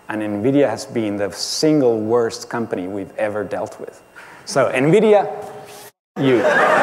and Nvidia has been the single worst company we've ever dealt with. So Nvidia, you.